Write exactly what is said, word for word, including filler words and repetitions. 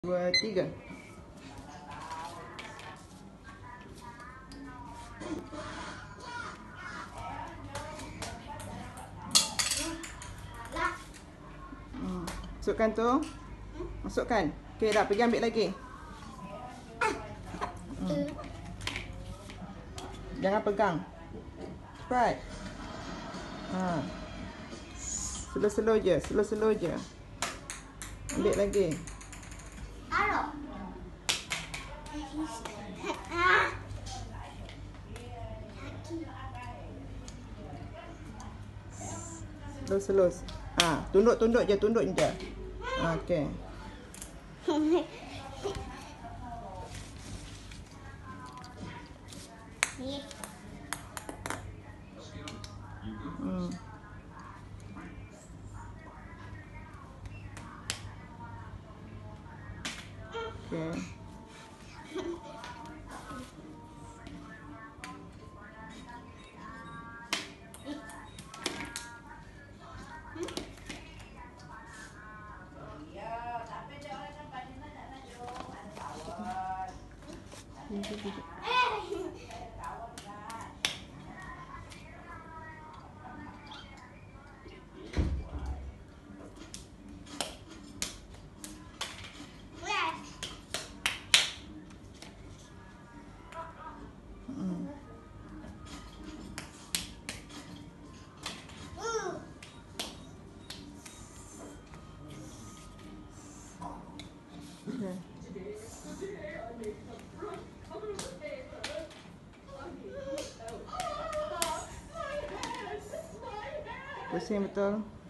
Dua, tiga. Hmm. Masukkan tu. Masukkan. Okey dah, pergi ambil lagi. Hmm. Jangan pegang. Cepat. Ha. Slow-slow je, slow-slow je. Ambil lagi. Slow-slow. Ha, tunduk-tunduk je, tunduk je. Ha, okey. Hmm. Okey. Okay. Pusing betul.